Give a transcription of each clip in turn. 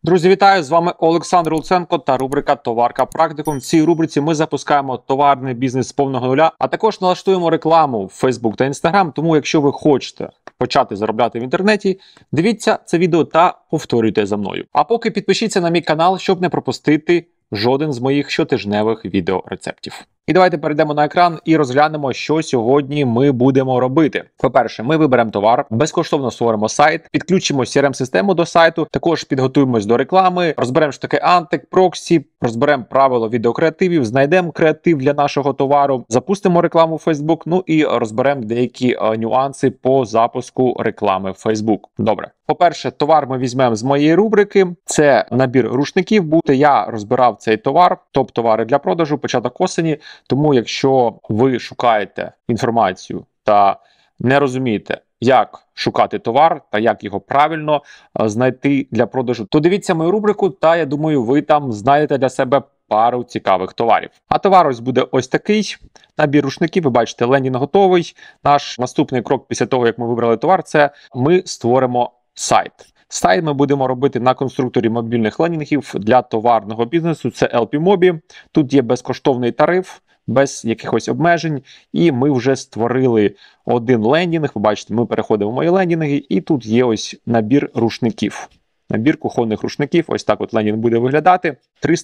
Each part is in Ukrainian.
Друзі, вітаю! З вами Олександр Луценко та рубрика «Товарка Практикум». В цій рубриці ми запускаємо товарний бізнес з повного нуля, а також налаштуємо рекламу в Facebook та Instagram. Тому, якщо ви хочете почати заробляти в інтернеті, дивіться це відео та повторюйте за мною. А поки підпишіться на мій канал, щоб не пропустити жоден з моїх щотижневих відеорецептів. І давайте перейдемо на екран і розглянемо, що сьогодні ми будемо робити. По-перше, ми виберемо товар, безкоштовно створимо сайт, підключимо CRM-систему до сайту, також підготуємось до реклами, розберемо що таке антик, проксі, розберемо правила відеокреативів, знайдемо креатив для нашого товару, запустимо рекламу в Facebook, ну і розберемо деякі нюанси по запуску реклами в Facebook. Добре. По-перше, товар ми візьмемо з моєї рубрики. Це набір рушників буде. Я розбирав цей товар, топ-товари для продажу, початок осені. Тому, якщо ви шукаєте інформацію та не розумієте, як шукати товар та як його правильно знайти для продажу, то дивіться мою рубрику, та я думаю, ви там знайдете для себе пару цікавих товарів. А товар ось буде ось такий. Набір рушників, ви бачите, лендінг готовий. Наш наступний крок після того, як ми вибрали товар, це ми створимо сайт. Сайт ми будемо робити на конструкторі мобільних ленінгів для товарного бізнесу. Це LP-Mobi. Тут є безкоштовний тариф, без якихось обмежень. І ми вже створили один лендінг. Ви бачите, ми переходимо в мої лендінги, і тут є ось набір рушників. Набір кухонних рушників, ось так от лендінг буде виглядати.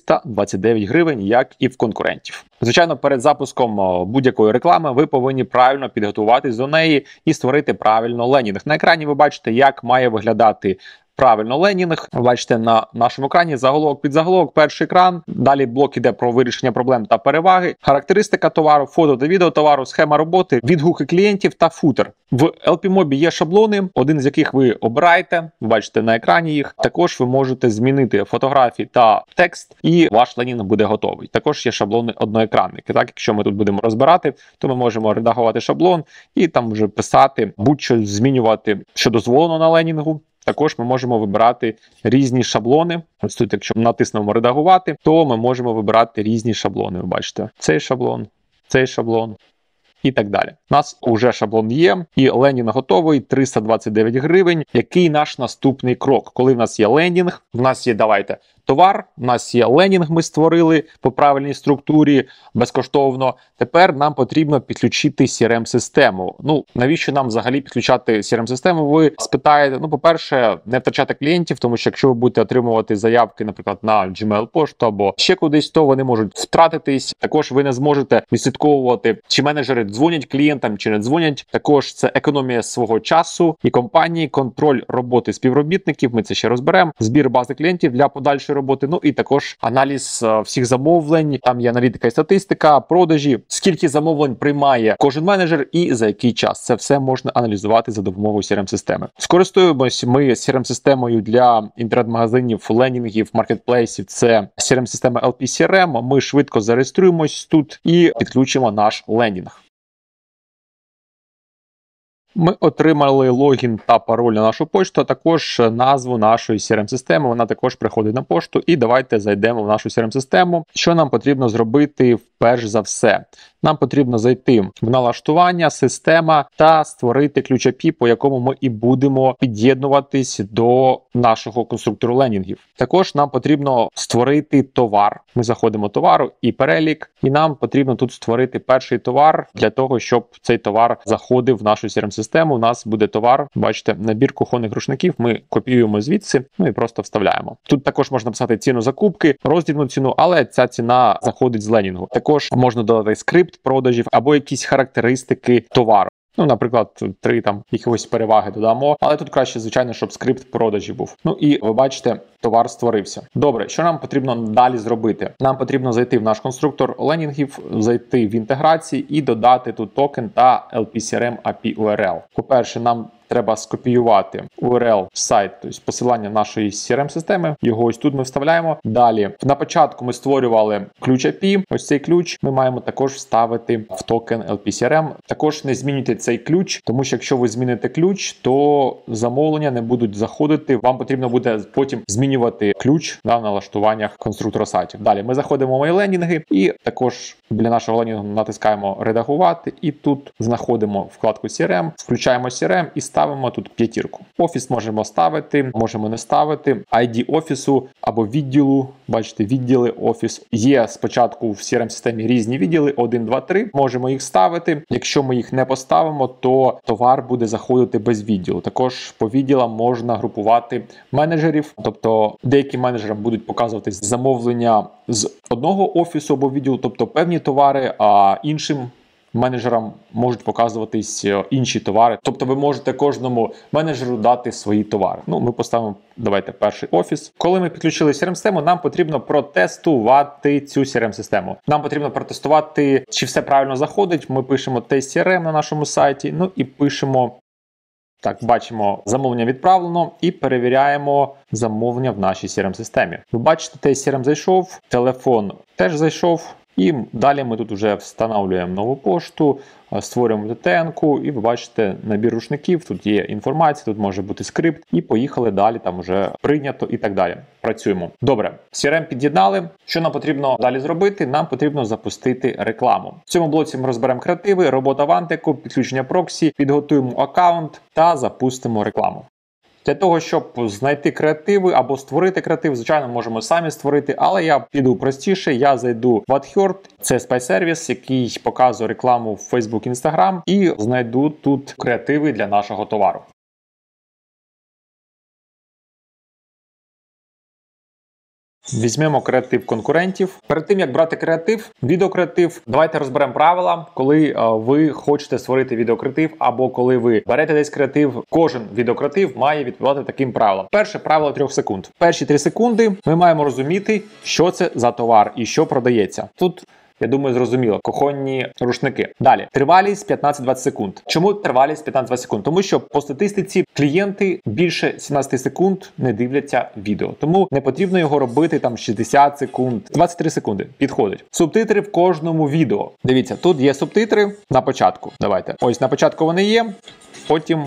329 гривень, як і в конкурентів. Звичайно, перед запуском будь-якої реклами ви повинні правильно підготуватись до неї і створити правильно лендінг. На екрані ви бачите, як має виглядати правильно лендінг. Ви бачите на нашому екрані заголовок, підзаголовок, перший екран. Далі блок іде про вирішення проблем та переваги, характеристика товару, фото та відео товару, схема роботи, відгуки клієнтів та футер. В LP-Mobi є шаблони, один з яких ви обираєте, ви бачите на екрані їх. Також ви можете змінити фотографії та текст, і ваш лендінг буде готовий. Також є шаблони одноекранники. Так, якщо ми тут будемо розбирати, то ми можемо редагувати шаблон і там вже писати, будь-що змінювати, що дозволено на лендінгу. Також ми можемо вибирати різні шаблони. Ось тут, якщо натиснемо «Редагувати», то ми можемо вибирати різні шаблони. Ви бачите, цей шаблон і так далі. У нас вже шаблон є, і лендінг готовий, 329 гривень. Який наш наступний крок? Коли в нас є лендінг, в нас є, давайте, товар, у нас є лендінг, ми створили по правильній структурі, безкоштовно. Тепер нам потрібно підключити CRM-систему. Ну, навіщо нам взагалі підключати CRM-систему? Ви спитаєте, ну, по-перше, не втрачати клієнтів, тому що якщо ви будете отримувати заявки, наприклад, на Gmail-пошту або ще кудись, то вони можуть втратитись. Також ви не зможете відслідковувати, чи менеджери дзвонять клієнтам, чи не дзвонять. Також це економія свого часу і компанії, контроль роботи співробітників, ми це ще розберемо, збір бази клієнтів для подальшої роботи, ну і також аналіз всіх замовлень, там є аналітика і статистика, продажі, скільки замовлень приймає кожен менеджер і за який час. Це все можна аналізувати за допомогою CRM-системи. Скористуємось ми CRM-системою для інтернет-магазинів, лендінгів, маркетплейсів. Це CRM-система LP-CRM. Ми швидко зареєструємось тут і підключимо наш лендінг. Ми отримали логін та пароль на нашу пошту, а також назву нашої CRM-системи. Вона також приходить на пошту. І давайте зайдемо в нашу CRM-систему. Що нам потрібно зробити перш за все? Нам потрібно зайти в налаштування, система та створити ключ API, по якому ми і будемо під'єднуватись до нашого конструктору лендінгів. Також нам потрібно створити товар. Ми заходимо в товару і перелік, і нам потрібно тут створити перший товар для того, щоб цей товар заходив в нашу CRM-систему. У нас буде товар, бачите, набір кухонних рушників. Ми копіюємо звідси, ну і просто вставляємо. Тут також можна писати ціну закупки, роздільну ціну, але ця ціна заходить з лендінгу. Також можна додати скрипт продажів або якісь характеристики товару. Ну, наприклад, 3 там якісь переваги додамо, але тут краще, звичайно, щоб скрипт продажів був. Ну і ви бачите, товар створився. Добре, що нам потрібно далі зробити? Нам потрібно зайти в наш конструктор лендінгів, зайти в інтеграції і додати тут токен та LP-CRM API URL. По-перше, нам треба скопіювати URL сайт, тобто посилання нашої CRM-системи. Його ось тут ми вставляємо. Далі, на початку ми створювали ключ API. Ось цей ключ ми маємо також вставити в токен LP-CRM. Також не змінюйте цей ключ, тому що якщо ви зміните ключ, то замовлення не будуть заходити. Вам потрібно буде потім змінювати ключ в налаштуваннях конструктора сайтів. Далі ми заходимо в мої лендінги і також біля нашого лендінгу натискаємо «Редагувати» і тут знаходимо вкладку CRM, включаємо CRM і ставимо ставимо тут 5. Офіс можемо ставити, можемо не ставити. ID офісу або відділу, бачите, відділи офіс. Є спочатку в CRM-системі різні відділи, 1, 2, 3. Можемо їх ставити. Якщо ми їх не поставимо, то товар буде заходити без відділу. Також по відділам можна групувати менеджерів, тобто деяким менеджерам будуть показуватись замовлення з одного офісу або відділу, тобто певні товари, а іншим менеджерам можуть показуватись інші товари. Тобто ви можете кожному менеджеру дати свої товари. Ми поставимо, давайте, перший офіс. Коли ми підключили CRM-систему, нам потрібно протестувати цю CRM-систему. Нам потрібно протестувати, чи все правильно заходить. Ми пишемо тест CRM на нашому сайті, і пишемо, так, бачимо, замовлення відправлено і перевіряємо замовлення в нашій CRM-системі. Ви бачите, тест CRM зайшов, телефон теж зайшов. І далі ми тут вже встановлюємо нову пошту, створюємо ТТН-ку, і ви бачите набір рушників, тут є інформація, тут може бути скрипт, і поїхали далі, там вже прийнято і так далі. Працюємо. Добре, CRM під'єднали. Що нам потрібно далі зробити? Нам потрібно запустити рекламу. В цьому блоці ми розберемо креативи, робота в Антику, підключення проксі, підготуємо аккаунт та запустимо рекламу. Для того, щоб знайти креативи або створити креатив, звичайно, можемо самі створити, але я піду простіше, я зайду в AdHerd, це спай-сервіс, який показує рекламу в Facebook, Instagram, і знайду тут креативи для нашого товару. Візьмемо креатив конкурентів. Перед тим, як брати креатив, відеокреатив, давайте розберемо правила, коли ви хочете створити відеокреатив, або коли ви берете десь креатив, кожен відеокреатив має відповідати таким правилам. Перше правило 3 секунд. Перші 3 секунди ми маємо розуміти, що це за товар і що продається. Тут, я думаю, зрозуміло. Кухонні рушники. Далі. Тривалість 15-20 секунд. Чому тривалість 15-20 секунд? Тому що по статистиці клієнти більше 17 секунд не дивляться відео. Тому не потрібно його робити там 60 секунд. 23 секунди. Підходить. Субтитри в кожному відео. Дивіться, тут є субтитри на початку. Давайте. Ось на початку вони є. Потім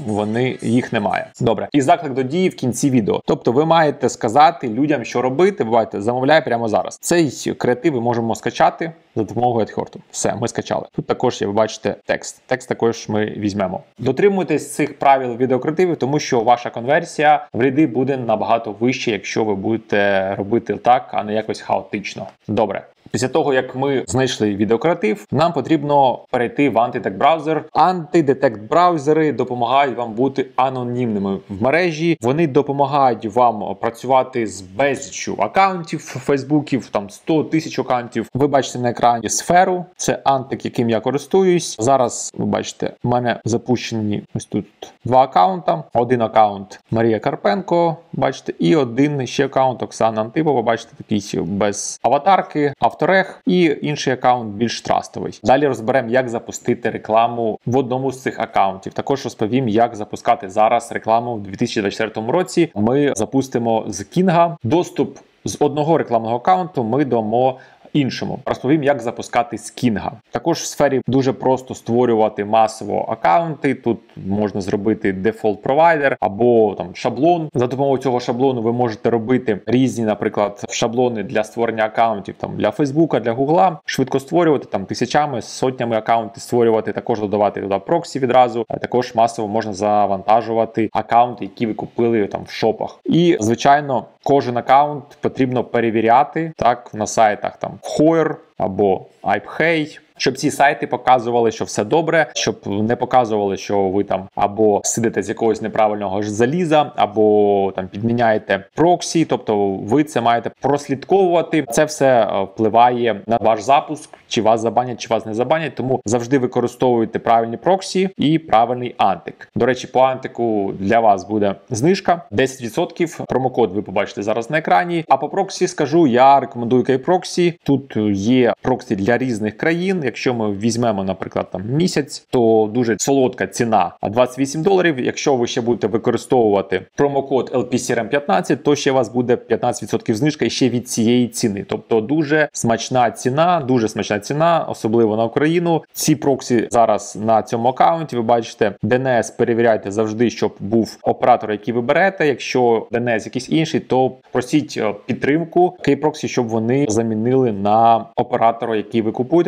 їх немає. Добре. І заклик до дії в кінці відео. Тобто ви маєте сказати людям, що робити. Бувайте, замовляй прямо зараз. Цей креатив ми можемо скачати за допомогою AdHerd. Все, ми скачали. Тут також є, ви бачите, текст. Текст також ми візьмемо. Дотримуйтесь цих правил відеокреативів, тому що ваша конверсія в ряди буде набагато вища, якщо ви будете робити так, а не якось хаотично. Добре. Після того, як ми знайшли відеокреатив, нам потрібно перейти в антидетект-браузер. Антидетект-браузери допомагають вам бути анонімними в мережі. Вони допомагають вам працювати з безліччю акаунтів, фейсбуків, там 100 тисяч акаунтів. Ви бачите на екрані сферу. Це антик, яким я користуюсь. Зараз, ви бачите, в мене запущені ось тут 2 акаунта. Один акаунт Марія Карпенко, бачите, і один ще акаунт Оксана Антипова, бачите, такий без аватарки, авторег, і інший акаунт більш трастовий. Далі розберемо, як запустити рекламу в одному з цих акаунтів. Також розповім, як запускати зараз рекламу в 2024 році. Ми запустимо з Кінга. Доступ з одного рекламного акаунту ми дамо іншому. Розповім, як запускати з Кінга. Також в сфері дуже просто створювати масово акаунти. Тут можна зробити дефолт провайдер або там шаблон. За допомогою цього шаблону ви можете робити різні, наприклад, шаблони для створення акаунтів там для Фейсбука, для Гугла. Швидко створювати там тисячами, сотнями акаунтів створювати, також додавати туди проксі відразу. А також масово можна завантажувати акаунти, які ви купили там в шопах. І, звичайно, кожен акаунт потрібно перевіряти так на сайтах там Hoyer або iPhey, щоб ці сайти показували, що все добре, щоб не показували, що ви там або сидите з якогось неправильного заліза, або там підміняєте проксі, тобто ви це маєте прослідковувати. Це все впливає на ваш запуск, чи вас забанять, чи вас не забанять, тому завжди використовуйте правильні проксі і правильний антик. До речі, по антику для вас буде знижка 10%, промокод ви побачите зараз на екрані, а по проксі скажу, я рекомендую Kproxy. Тут є проксі для різних країн. Якщо ми візьмемо, наприклад, там місяць, то дуже солодка ціна $28. Якщо ви ще будете використовувати промокод LPCRM15, то ще у вас буде 15% знижка і ще від цієї ціни. Тобто дуже смачна ціна, особливо на Україну. Ці проксі зараз на цьому аккаунті, ви бачите, DNS перевіряйте завжди, щоб був оператор, який ви берете. Якщо DNS якийсь інший, то просіть підтримку Kproxy, щоб вони замінили на оператора, який ви купуєте, тому що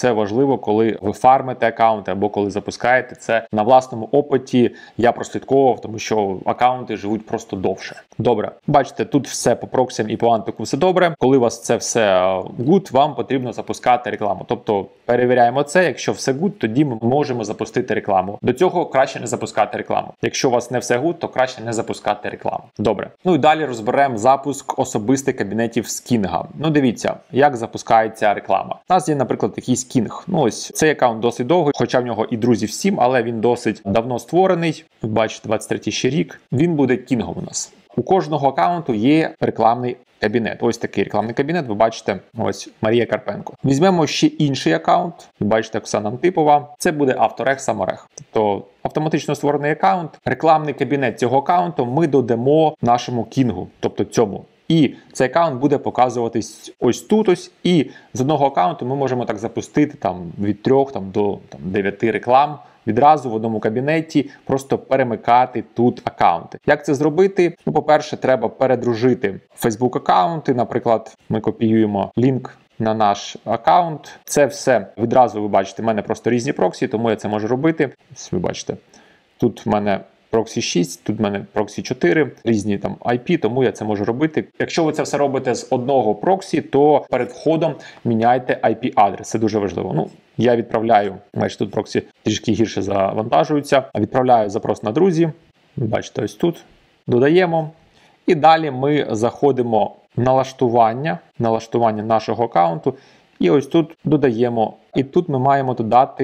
це важливо, коли ви фармите аккаунти або коли запускаєте це. На власному опиті я прослідковував, тому що аккаунти живуть просто довше. Добре, бачите, тут все по проксям і по антику все добре. Коли у вас це все good, вам потрібно запускати рекламу. Тобто перевіряємо це, якщо все good, тоді ми можемо запустити рекламу. До цього краще не запускати рекламу. Якщо у вас не все good, то краще не запускати рекламу. Добре. Ну і далі розберемо запуск особистих кабінетів з King'а. Ну дивіться, як запускається реклама. У нас є, наприклад, якийсь King. Ну ось цей аккаунт досить довгий, хоча в нього і друзів 7, але він досить давно створений. Ви бачите, 23 ще рік. Він буде King'ом у нас. У кожного аккаунту є рекламний кабінет. Ось такий рекламний кабінет, ви бачите, ось Марія Карпенко. Візьмемо ще інший аккаунт, ви бачите, Оксана Антипова. Це буде Авторег Саморег. Тобто автоматично створений аккаунт, рекламний кабінет цього аккаунту ми додамо нашому King'у, тобто цьому. І цей аккаунт буде показуватись ось тут ось. І з одного аккаунту ми можемо так запустити від 3 до 9 реклам. Відразу в одному кабінеті просто перемикати тут аккаунти. Як це зробити? Ну, по-перше, треба передружити Facebook аккаунти. Наприклад, ми копіюємо лінк на наш аккаунт. Це все відразу ви бачите, в мене просто різні проксі, тому я це можу робити. Ось ви бачите, тут в мене проксі 6, тут в мене проксі 4, різні там IP, тому я це можу робити. Якщо ви це все робите з одного проксі, то перед входом міняйте IP-адрес. Це дуже важливо. Ну, я відправляю, бачите, тут проксі трішки гірше завантажуються. Відправляю запрос на друзі. Ви бачите, ось тут. Додаємо. І далі ми заходимо в налаштування нашого аккаунту. І ось тут додаємо. І тут ми маємо додати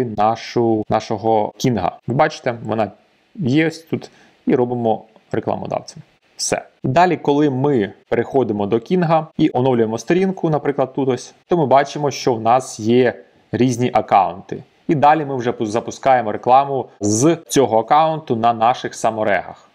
нашого King'а. Ви бачите, вона є ось тут. І робимо рекламодавцем. Все. Далі, коли ми переходимо до King'а і оновлюємо сторінку, наприклад, тут ось, то ми бачимо, що в нас є різні аккаунти. І далі ми вже запускаємо рекламу з цього аккаунту на наших саморегах.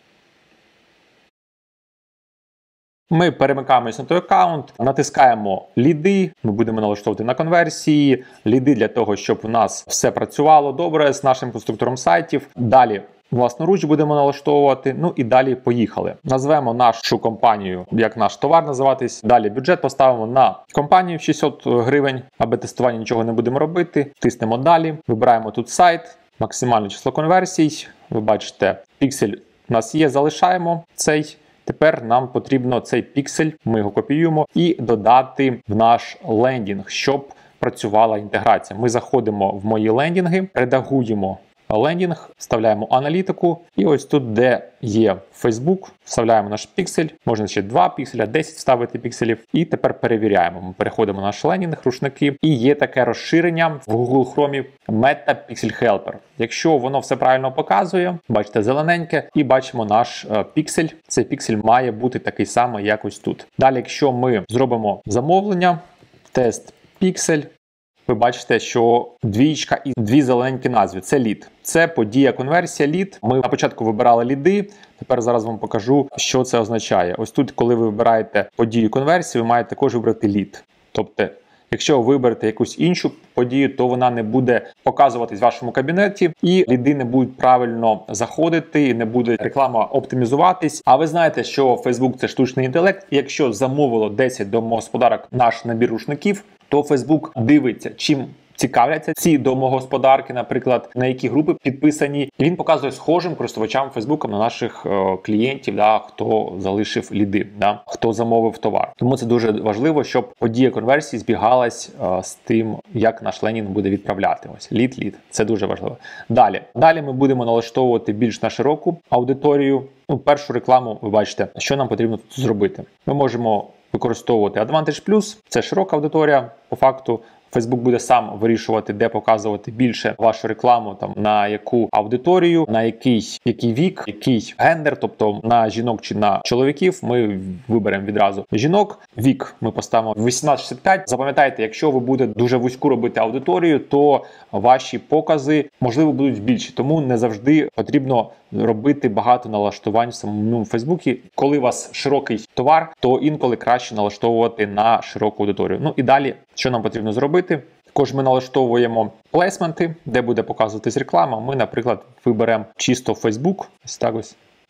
Ми перемикаємося на той аккаунт, натискаємо ліди, ми будемо налаштовувати на конверсії, ліди для того, щоб у нас все працювало добре з нашим конструктором сайтів. Далі власноруч будемо налаштовувати, ну і далі поїхали. Назвемо нашу компанію, як наш товар називатись. Далі бюджет поставимо на компанію в 600 гривень, аби тестування нічого не будемо робити. Тиснемо далі, вибираємо тут сайт, максимальне число конверсій. Ви бачите, піксель у нас є, залишаємо цей. Тепер нам потрібно цей піксель, ми його копіюємо і додати в наш лендінг, щоб працювала інтеграція. Ми заходимо в мої лендінги, редагуємо лендінг, вставляємо аналітику і ось тут, де є Facebook, вставляємо наш піксель, можна ще 2 пікселя, 10 вставити пікселів і тепер перевіряємо. Ми переходимо на наш лендінг, рушники і є таке розширення в Google Chrome Meta Pixel Helper. Якщо воно все правильно показує, бачите зелененьке і бачимо наш піксель. Цей піксель має бути такий самий, як ось тут. Далі, якщо ми зробимо замовлення, тест піксель, ви бачите, що двічка і 2 зелененькі назви. Це лід. Це подія конверсія лід. Ми на початку вибирали ліди. Тепер зараз вам покажу, що це означає. Ось тут, коли ви вибираєте подію конверсії, ви маєте також вибрати лід. Тобто, якщо ви виберете якусь іншу подію, то вона не буде показуватись в вашому кабінеті, і ліди не будуть правильно заходити, не буде реклама оптимізуватись. А ви знаєте, що Facebook – це штучний інтелект, і якщо замовило 10 домогосподарок наш набір рушників, то Facebook дивиться, чим цікавляться ці домогосподарки, наприклад, на які групи підписані. І він показує схожим користувачам Facebook на наших клієнтів, хто залишив ліди, хто замовив товар. Тому це дуже важливо, щоб подія конверсії збігалась з тим, як наш лендінг буде відправляти. Ось лід. Це дуже важливо. Далі ми будемо налаштовувати більш на широку аудиторію. Першу рекламу, ви бачите, що нам потрібно тут зробити. Ми можемо використовувати Advantage+, це широка аудиторія, по факту. Facebook буде сам вирішувати, де показувати більше вашу рекламу, на яку аудиторію, на який вік, який гендер, тобто на жінок чи на чоловіків. Ми виберемо відразу жінок. Вік ми поставимо 18-65. Запам'ятайте, якщо ви будете дуже вузьку робити аудиторію, то ваші покази, можливо, будуть більші. Тому не завжди потрібно робити багато налаштувань в самому Фейсбуці. Коли у вас широкий товар, то інколи краще налаштовувати на широку аудиторію. Ну і далі, що нам потрібно зробити? Також ми налаштовуємо плейсменти, де буде показуватись реклама. Ми, наприклад, виберемо чисто Facebook. Ось так ось.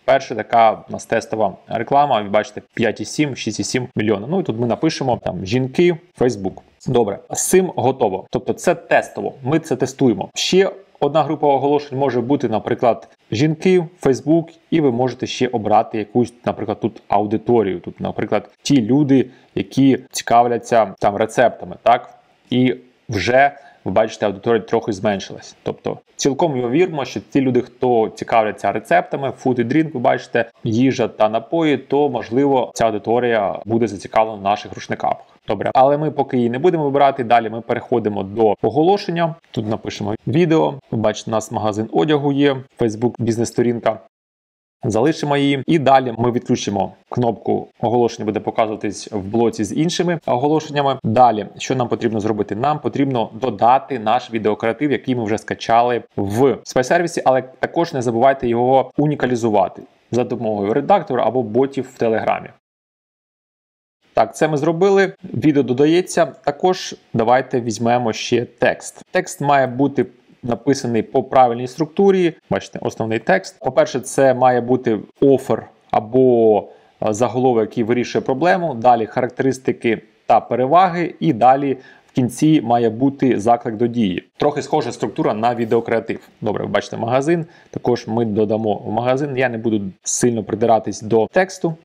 Перша така у нас тестова реклама, ви бачите, 5,7, 6,7 мільйона. Ну і тут ми напишемо там жінки, Facebook. Добре, з цим готово. Тобто це тестово, ми це тестуємо. Ще одна група оголошень може бути, наприклад, жінки, Facebook, і ви можете ще обрати якусь, наприклад, тут аудиторію. Тут, наприклад, ті люди, які цікавляться там рецептами, так? І вже ви бачите, аудиторія трохи зменшилась. Тобто, цілком ймовірно, що ті люди, хто цікавляться рецептами, food і drink, ви бачите, їжа та напої, то, можливо, ця аудиторія буде зацікавлена в наших рушниках. Добре, але ми поки її не будемо вибирати, далі ми переходимо до оголошення. Тут напишемо відео. Ви бачите, у нас магазин одягу є, Facebook бізнес-сторінка. Залишимо її. І далі ми відключимо кнопку «Оголошення» буде показуватись в блоці з іншими оголошеннями. Далі, що нам потрібно зробити? Нам потрібно додати наш відеокреатив, який ми вже скачали в спайсервісі, але також не забувайте його унікалізувати за допомогою редактора або ботів в Телеграмі. Так, це ми зробили. Відео додається. Також давайте візьмемо ще текст. Текст має бути написаний по правильній структурі. Бачите, основний текст. По-перше, це має бути офер або заголовок, який вирішує проблему. Далі характеристики та переваги. І далі в кінці має бути заклик до дії. Трохи схожа структура на відеокреатив. Добре, ви бачите магазин. Також ми додамо в магазин. Я не буду сильно придиратись до тексту.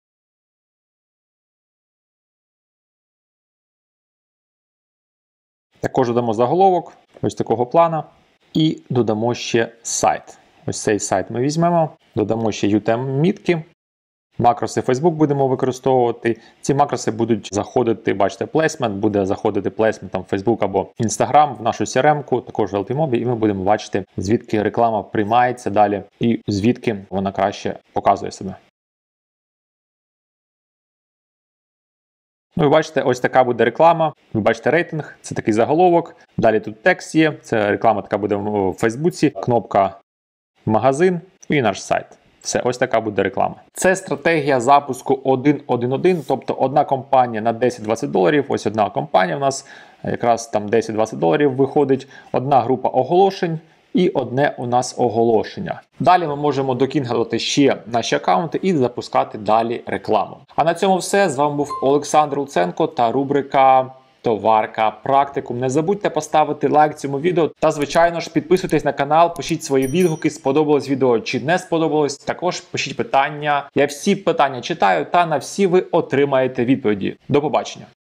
Також додамо заголовок, ось такого плана, і додамо ще сайт. Ось цей сайт ми візьмемо, додамо ще UTM-мітки, макроси Facebook будемо використовувати. Ці макроси будуть заходити, бачите, плейсмент, буде заходити плейсмент там Facebook або Instagram в нашу CRM-ку, також в LP-Mobi, і ми будемо бачити, звідки реклама приймається далі і звідки вона краще показує себе. Ну, ви бачите, ось така буде реклама. Ви бачите рейтинг, це такий заголовок. Далі тут текст є, це реклама така буде в Фейсбуці, кнопка магазин і наш сайт. Все, ось така буде реклама. Це стратегія запуску 1.1.1, тобто одна компанія на 10-20 доларів. Ось одна компанія у нас якраз там 10-20 доларів виходить. Одна група оголошень і одне у нас оголошення. Далі ми можемо докінгувати ще наші аккаунти і запускати далі рекламу. А на цьому все. З вами був Олександр Луценко та рубрика «Товарка Практикум». Не забудьте поставити лайк цьому відео та, звичайно ж, підписуйтесь на канал, пишіть свої відгуки, сподобалось відео чи не сподобалось. Також пишіть питання. Я всі питання читаю та на всі ви отримаєте відповіді. До побачення.